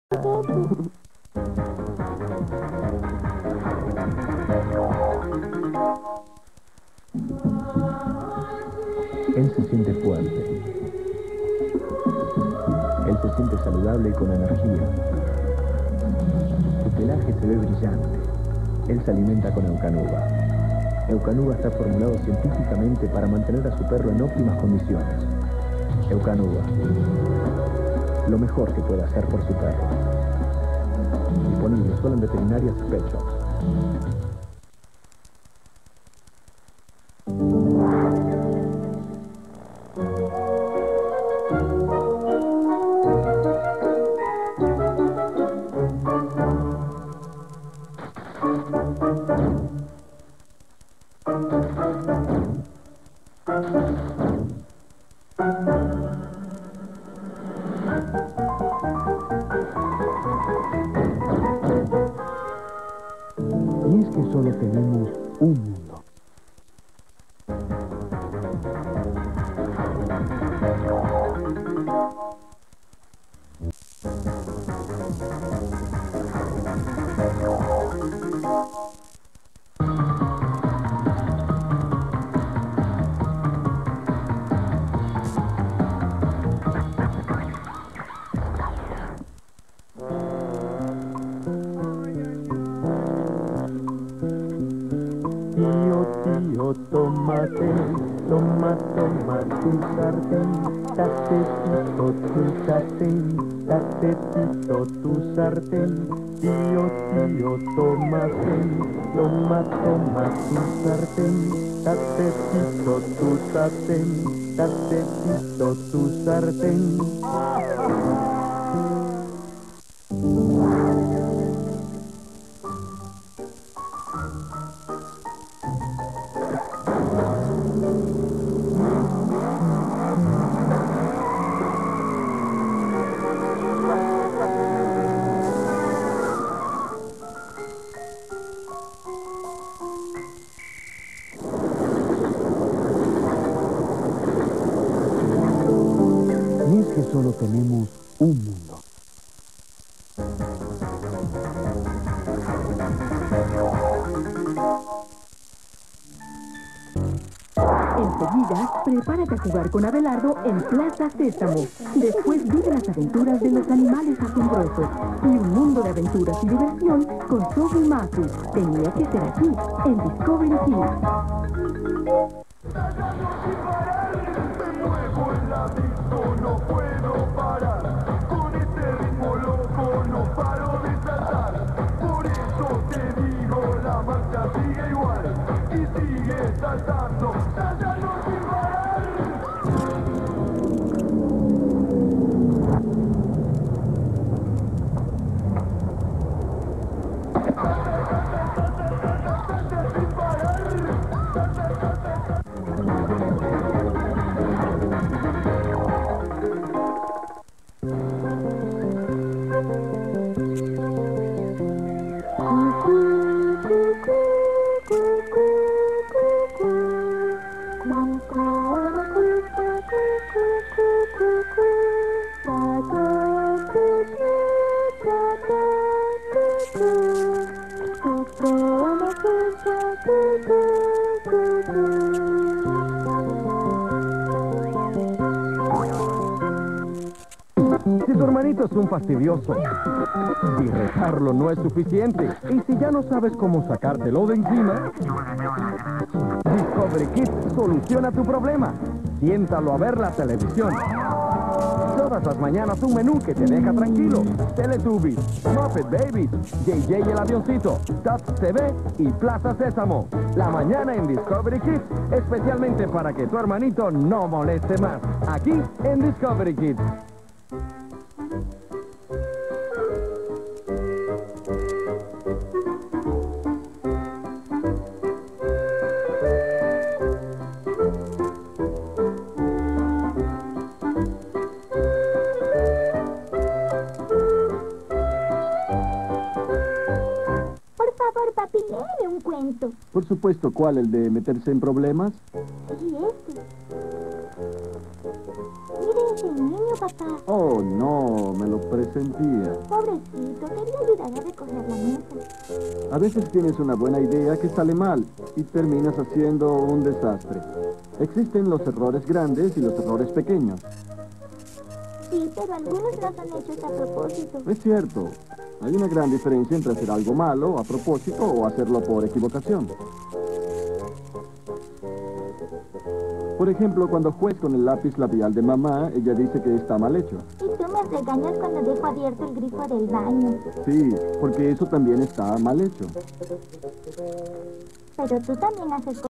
Él se siente fuerte. Él se siente saludable y con energía. Su pelaje se ve brillante. Él se alimenta con Eukanuba. Eukanuba está formulado científicamente para mantener a su perro en óptimas condiciones. Eukanuba, lo mejor que puede hacer por su perro. Disponible solo en veterinarias y pet shops. Y es que solo tenemos un mundo. Tío, tómate, toma tu sartén, tatecito tu sartén, tatecito tu sartén. Tío, tómate, toma tu sartén, tatecito tu sartén, tatecito tu sartén. Y es que solo tenemos un mundo. Enseguida, prepárate a jugar con Abelardo en Plaza Sésamo. Después vive las aventuras de los animales asombrosos y un mundo de aventuras y diversión con Sophie Masu. Tenía que ser aquí, en Discovery Kids. No puedo parar, con este ritmo loco no paro de saltar. Por eso te digo, la marcha sigue igual y sigue saltando, saltando sin parar. Si tu hermanito es un fastidioso, si retarlo no es suficiente, y si ya no sabes cómo sacártelo de encima, Discovery Kids soluciona tu problema. Siéntalo a ver la televisión. Todas las mañanas un menú que te deja tranquilo. Teletubbies, Muppet Babies, JJ el avioncito, Tots TV y Plaza Sésamo. La mañana en Discovery Kids, especialmente para que tu hermanito no moleste más. Aquí en Discovery Kids. Papi, léeme un cuento. Por supuesto, ¿cuál? ¿El de meterse en problemas? Sí, ese. Mire ese niño, papá. Oh, no, me lo presentía. Pobrecito, quería ayudar a recoger la mesa. A veces tienes una buena idea que sale mal y terminas haciendo un desastre. Existen los errores grandes y los errores pequeños. Sí, pero algunos no son hechos a propósito. Es cierto, hay una gran diferencia entre hacer algo malo a propósito o hacerlo por equivocación. Por ejemplo, cuando juegas con el lápiz labial de mamá, ella dice que está mal hecho. Y tú me regañas cuando dejo abierto el grifo del baño. Sí, porque eso también está mal hecho. Pero tú también haces